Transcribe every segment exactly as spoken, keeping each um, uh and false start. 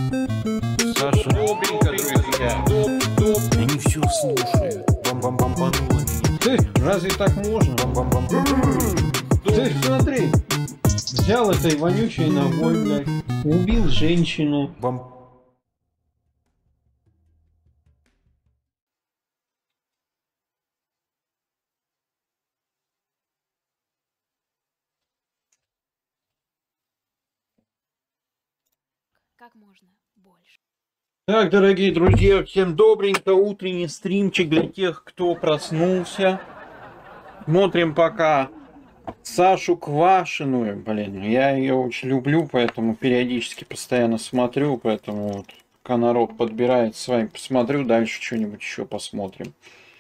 Саша, добренько, друзья. Они все слушают. Бам-бам-бам-бануло меня. Ты, разве так можно? Бам-бам-бам. Ты смотри, взял этой вонючей ногой, блядь, убил женщину. Бам. Как можно больше. Так, дорогие друзья, всем добренько, утренний стримчик для тех, кто проснулся. Смотрим пока Сашу Квашиную, блин, я ее очень люблю, поэтому периодически постоянно смотрю, поэтому вот, пока народ подбирает, с вами посмотрю, дальше что-нибудь еще посмотрим.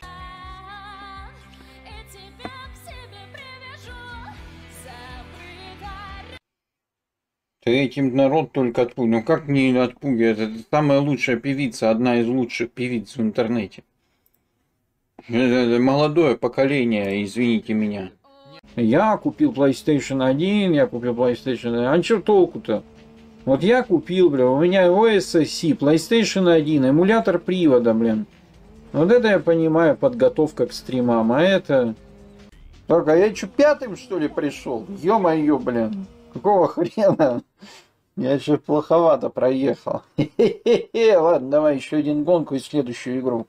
Ты этим народ только отпугиваешь. Ну как не отпугивает? Это самая лучшая певица, одна из лучших певиц в интернете. Это молодое поколение, извините меня. Я купил PlayStation один, я купил PlayStation один. А что толку-то? Вот я купил, бля, у меня о эс эс си, PlayStation один, эмулятор привода, блин. Вот это я понимаю, подготовка к стримам, а это... Так, а я что, пятым, что ли, пришел? Ё-моё, блин. Какого хрена? Я еще плоховато проехал. Хе-хе-хе. Ладно, давай еще один гонку и следующую игру.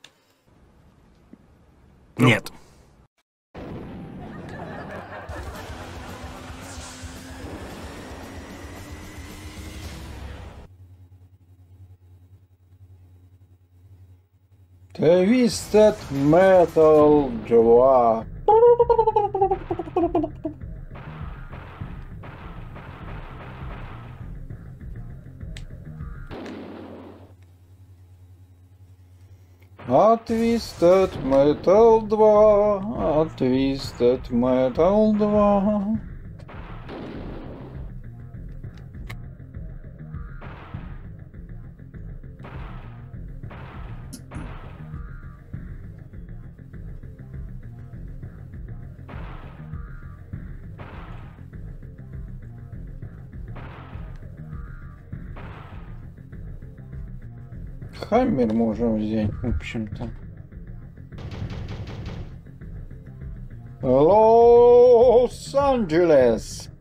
Нет. Twisted Metal два. А Twisted Metal два, а Twisted Metal два. Хаммер можем взять, в общем-то. Лос-Анджелес.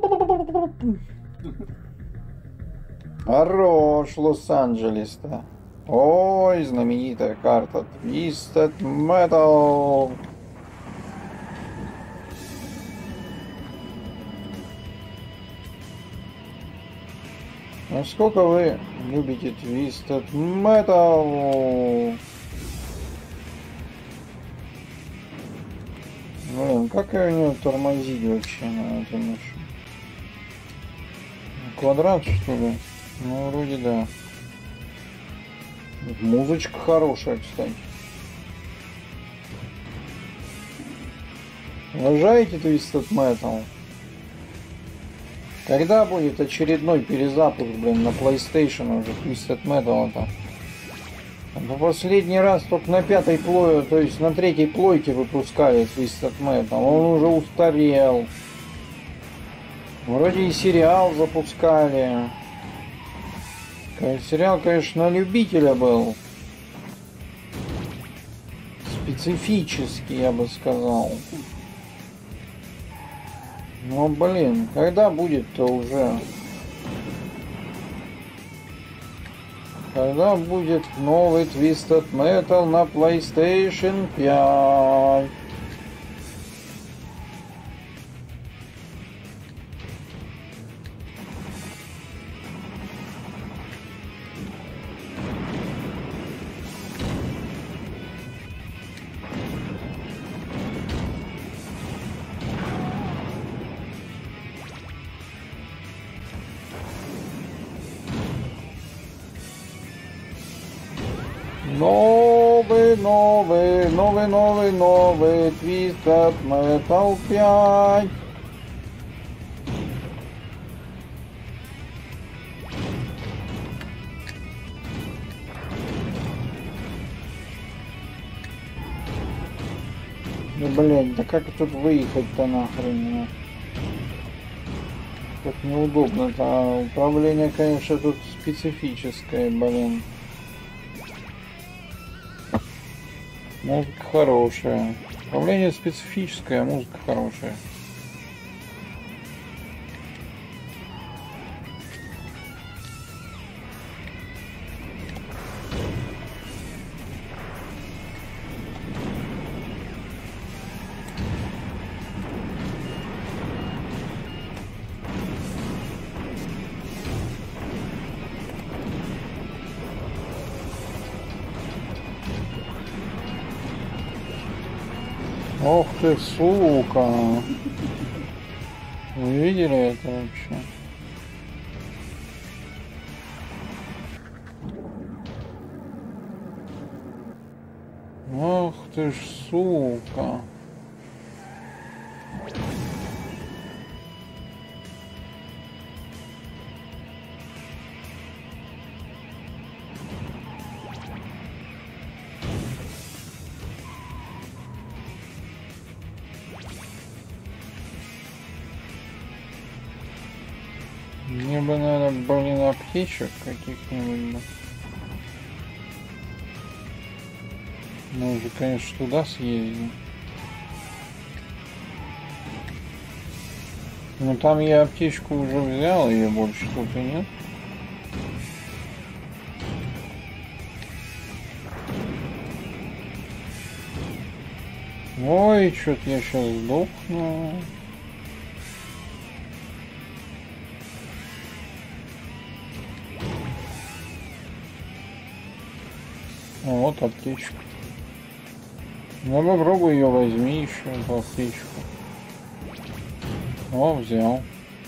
Хорош Лос-Анджелес-то. Ой, знаменитая карта Twisted Metal. Насколько вы любите Twisted Metal? Блин, как я у него тормозить вообще на этой машине? Квадрат, что ли? Ну, вроде да. Музычка хорошая, кстати. Уважаете Twisted Metal? Когда будет очередной перезапуск, блин, на PlayStation уже Twisted Metal это? В последний раз только на пятой плое, то есть на третьей плойке выпускали Twisted Metal. Он уже устарел. Вроде и сериал запускали. Сериал, конечно, на любителя был. Специфический, я бы сказал. Ну, блин, когда будет-то уже? Когда будет новый Twisted Metal на PlayStation пять? Новый, новый, новый, новый, новый Twisted Metal пять. Да блин, да как тут выехать-то нахрен? как неудобно-то. Управление, конечно, тут специфическое, блин. Музыка хорошая. Управление специфическое, а музыка хорошая. Ох ты, сука! Вы видели это вообще? Ох ты ж, сука! Мне бы надо, блин, аптечек каких-нибудь бы. Мы уже, конечно, туда съездим. Но там я аптечку уже взял, ее больше тут и нет. Ой, что-то я сейчас сдохну. Вот аптечка. Ну попробуй ее возьми еще, эту аптечку. О, взял.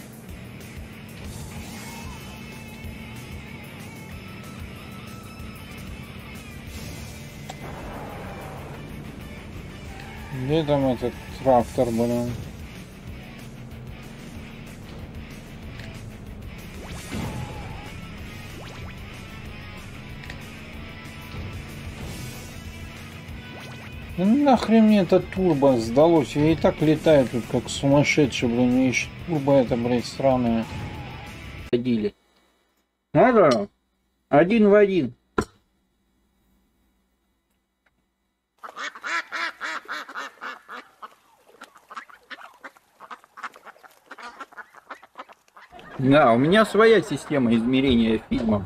Где там этот трактор, блин? Ну нахрен мне это турбо сдалось? Я и так летаю тут как сумасшедший, блин. Мне еще турбо это, блядь, сраное. Ходили. Надо? Один в один. Да, у меня своя система измерения фильмов.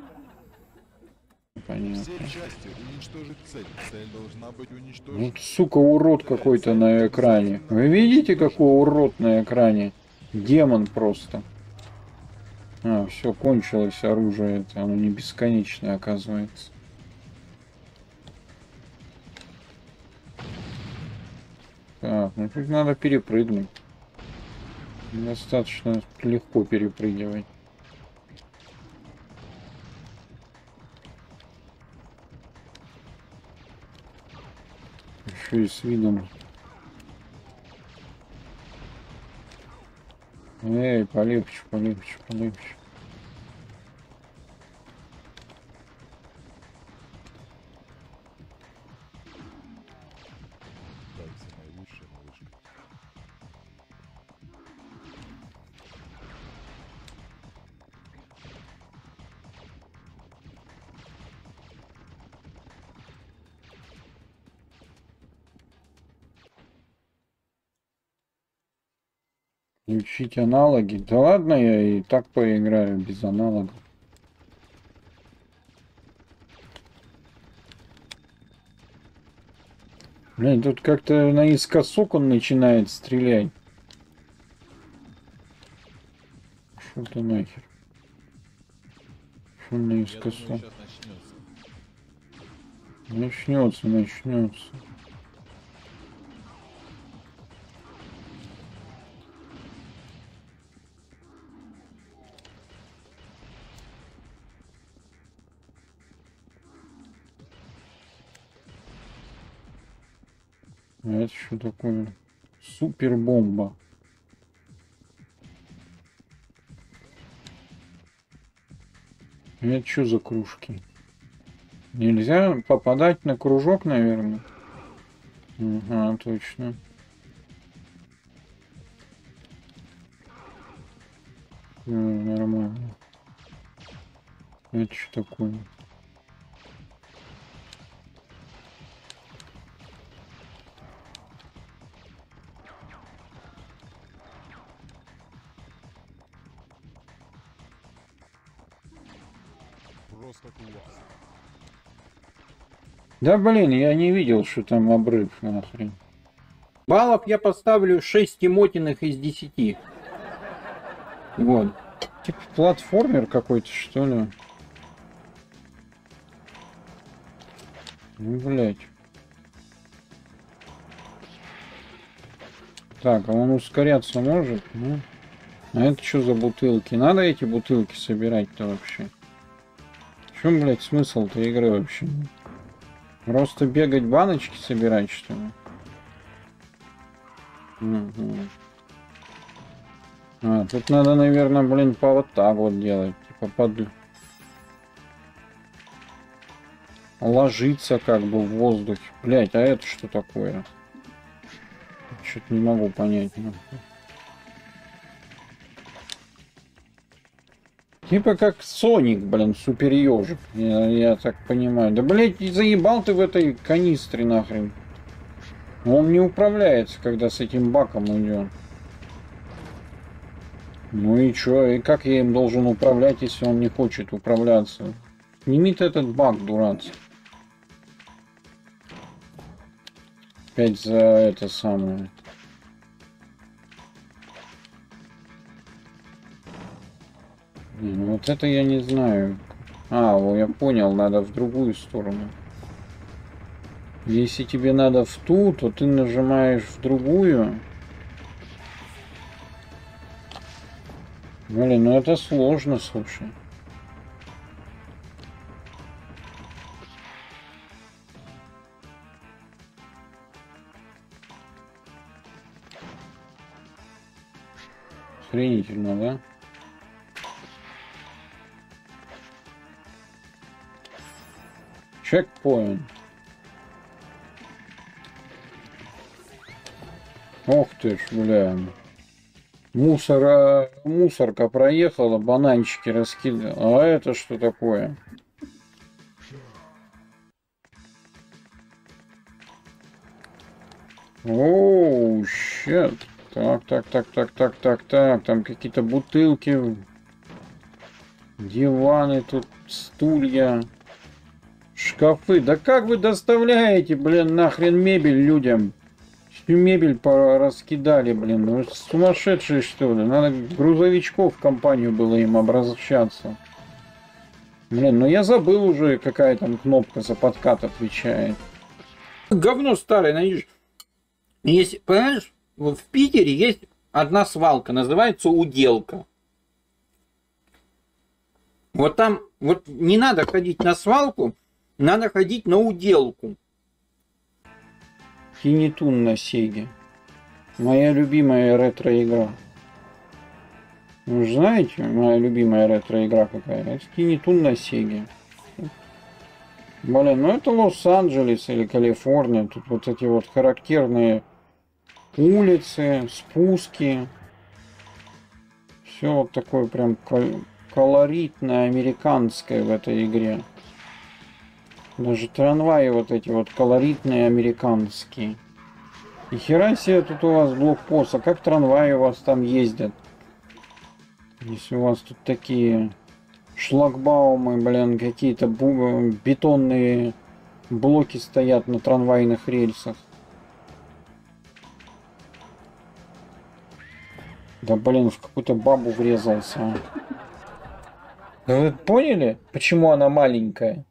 Понятно. Все части уничтожить цель. Цель должна быть уничтожена. Вот, сука, урод какой-то на экране. Вы видите, какой урод на экране? Демон просто. А, все, кончилось оружие. Это оно не бесконечное, оказывается. Так, ну тут надо перепрыгнуть. Достаточно легко перепрыгивать. Еще и с видом. Эй, полегче, полегче, полегче. Так, самая лучшая малышка. Включить аналоги. Да ладно, я и так поиграю без аналогов. Блин, тут как-то наискосок он начинает стрелять. Что-то нахер. Что Я думаю, наискосок? сейчас начнется. Начнется, начнется. А это что такое? Супербомба. Это что за кружки? Нельзя попадать на кружок, наверное. Ага, точно. Ну, нормально. Это что такое? Просто класс. Да блин, я не видел, что там обрыв нахрен. Баллов я поставлю шесть эмотиных из десяти. Вот. Типа платформер какой-то, что ли? Ну, блядь. Так, а он ускоряться может? Ну. А это что за бутылки? Надо эти бутылки собирать-то вообще? В чем, блядь, смысл-то игры вообще? Просто бегать баночки собирать, что ли? Угу. А, тут надо, наверное, блин, по вот так вот делать. Типа под... Ложиться как бы в воздухе. Блять, а это что такое? Что-то не могу понять. Ну. Типа как Соник, блин, супер ежик. Я, я так понимаю. Да, блять, заебал ты в этой канистре нахрен. Он не управляется, когда с этим баком идет. Ну и чё, и как я им должен управлять, если он не хочет управляться? Снимит этот баг дурацкий. Опять за это самое. Не, ну вот это я не знаю. А, о, я понял, надо в другую сторону. Если тебе надо в ту, то ты нажимаешь в другую. Блин, ну это сложно, слушай. Охренительно, да? Чекпоинт. Ох ты ж, бля. Мусора, мусорка проехала, бананчики раскидала. А это что такое? Оу, щет. Так, так, так, так, так, так, так. Там какие-то бутылки. Диваны тут, стулья. Шкафы. Да как вы доставляете, блин, нахрен мебель людям? Всю мебель раскидали, блин. Ну, сумасшедшие, что ли? Надо грузовичков в компанию было им обращаться. Блин, ну я забыл уже, какая там кнопка за подкат отвечает. Говно старое, найдешь. Есть, понимаешь, в Питере есть одна свалка, называется Уделка. Вот там, вот не надо ходить на свалку, надо ходить на Уделку. Тинитун на Сеге. Моя любимая ретро-игра. Вы же знаете, моя любимая ретро-игра какая? Это Тинитун на Сеге. Блин, ну это Лос-Анджелес или Калифорния. Тут вот эти вот характерные улицы, спуски. Все вот такое прям колоритное, американское в этой игре. Даже трамваи вот эти вот колоритные, американские. И хера себе тут у вас блокпост. А как трамваи у вас там ездят? Если у вас тут такие шлагбаумы, блин, какие-то бетонные блоки стоят на трамвайных рельсах. Да блин, в какую-то бабу врезался. Вы поняли, почему она маленькая?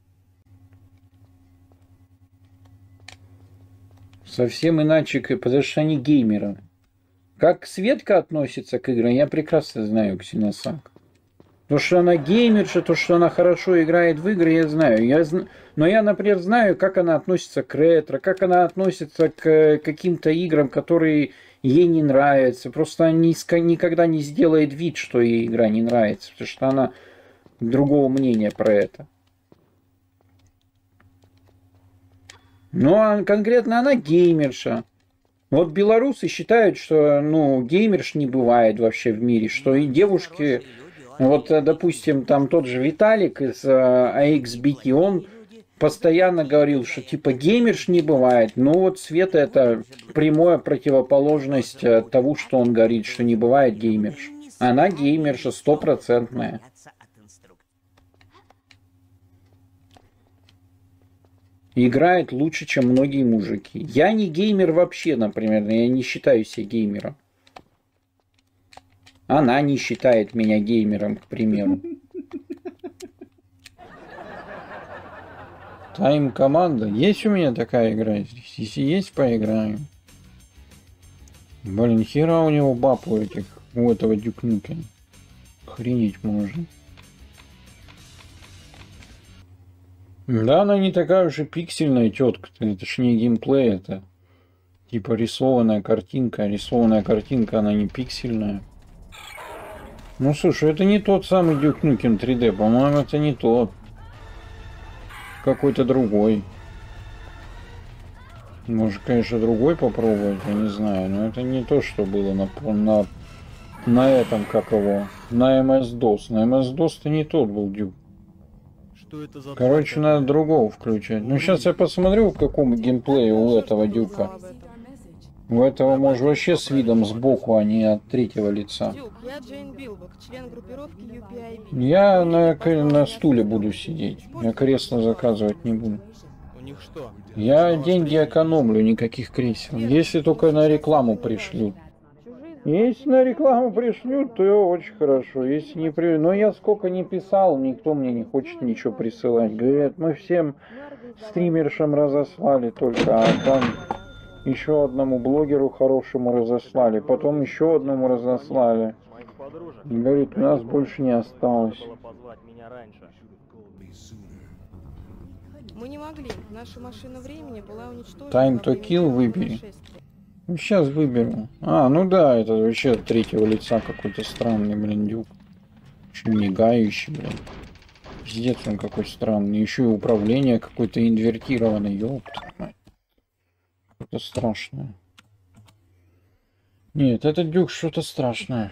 Совсем иначе, потому что они геймеры. Как Светка относится к играм, я прекрасно знаю, Ксеносак. То, что она геймерша, то, что она хорошо играет в игры, я знаю. Я зн... Но я, например, знаю, как она относится к ретро, как она относится к каким-то играм, которые ей не нравятся. Просто она никогда не сделает вид, что ей игра не нравится, потому что она другого мнения про это. Ну, а конкретно она геймерша. Вот белорусы считают, что, ну, геймерш не бывает вообще в мире, что и девушки, вот, допустим, там тот же Виталик из эй икс би ти, он постоянно говорил, что типа геймерш не бывает. Ну вот Света это прямая противоположность того, что он говорит, что не бывает геймерш. Она геймерша стопроцентная. Играет лучше, чем многие мужики. Я не геймер вообще, например, я не считаю себя геймером. Она не считает меня геймером, к примеру. Тайм команда. Есть у меня такая игра здесь? Если есть, поиграем. Блин, хера у него баб у этих, у этого дюкнука. Охренеть можно. Да, она не такая уж и пиксельная тетка. Это ж не геймплей, это типа рисованная картинка. Рисованная картинка, она не пиксельная. Ну слушай, это не тот самый Duke Nukem три дэ, по-моему, это не тот. Какой-то другой. Может, конечно, другой попробовать, я не знаю. Но это не то, что было на, на, на этом, как его, на эм эс дос. На эм эс дос-то не тот был Duke. Что это за Короче, надо другого включать. Ну, сейчас я посмотрю, в каком геймплее у этого Дюка. У этого, может, вообще с видом сбоку, а не от третьего лица. Дюк, я Джейн Билбок, член группировки ю пи ай би. Я на, на стуле буду сидеть. Я кресло заказывать не буду. У них что? Я деньги экономлю, никаких кресел. Если только на рекламу пришлют. Если на рекламу пришлют, то очень хорошо. Если не при... Но я сколько не писал, никто мне не хочет ничего присылать. Говорят, мы всем стримершам разослали только, а там еще одному блогеру хорошему разослали, потом еще одному разослали. Говорит, у нас больше не осталось. Мы не могли. Наша машина времени была уничтожена. Time to kill выбери. Ну, сейчас выберу. А, ну да, это вообще от третьего лица какой-то странный, блин, Дюк. Еще мигающий, блин. Пиздец он какой странный. Еще и управление какое-то инвертированное. Ёпта мать. Это страшное. Нет, этот Дюк что-то страшное.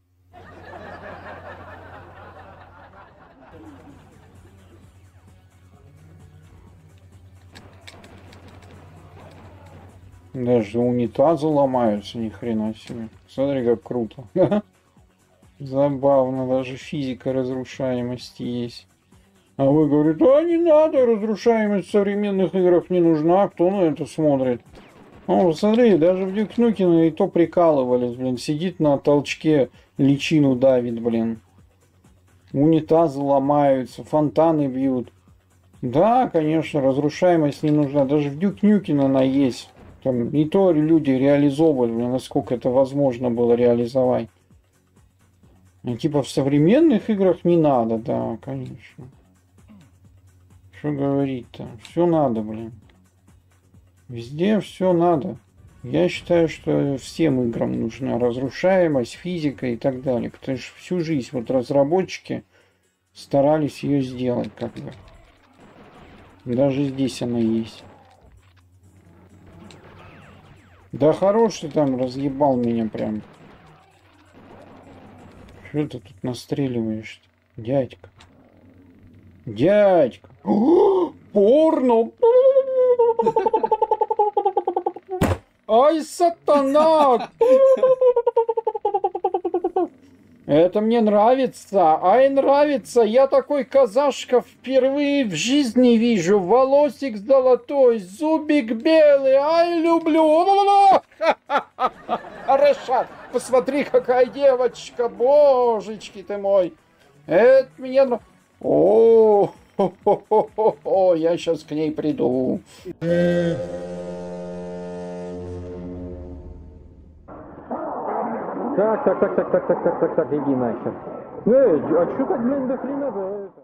Даже унитазы ломаются, ни хрена себе. Смотри, как круто. Забавно, даже физика разрушаемости есть. А вы говорите, а не надо, разрушаемость в современных играх не нужна, кто на это смотрит? Ну, смотри, даже в Duke Nukem и то прикалывались, блин, сидит на толчке, личину давит, блин. Унитазы ломаются, фонтаны бьют. Да, конечно, разрушаемость не нужна, даже в Duke Nukem она есть. Там и то люди реализовывали, насколько это возможно было реализовать. И типа в современных играх не надо, да, конечно. Что говорить-то? Все надо, блин. Везде все надо. Я считаю, что всем играм нужна разрушаемость, физика и так далее. Потому что всю жизнь вот разработчики старались ее сделать как бы. Даже здесь она есть. Да хорош ты там разъебал меня прям. Что ты тут настреливаешь-то, дядька? Дядька! О, порно! Ай, сатана! Это мне нравится, ай, нравится. Я такой казашка впервые в жизни вижу. Волосик золотой, зубик белый, ай, люблю. Хорошо, посмотри, какая девочка, божечки ты мой. Это мне нравится. О, хо -хо -хо -хо -хо. Я сейчас к ней приду. Так, так, так, так, так, так, так, так, так, иди нахер. Эй, а что так, блин, до хрена, да?